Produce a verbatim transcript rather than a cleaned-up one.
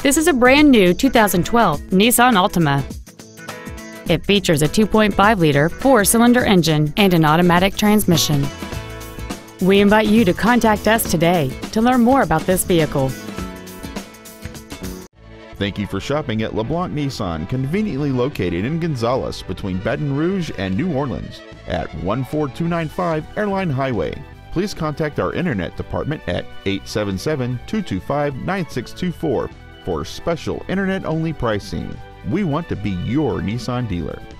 This is a brand new two thousand twelve Nissan Altima. It features a two point five liter four-cylinder engine and an automatic transmission. We invite you to contact us today to learn more about this vehicle. Thank you for shopping at LeBlanc Nissan, conveniently located in Gonzales between Baton Rouge and New Orleans at one four two nine five Airline Highway. Please contact our internet department at eight seven seven, two two five, nine six two four for special internet-only pricing. We want to be your Nissan dealer.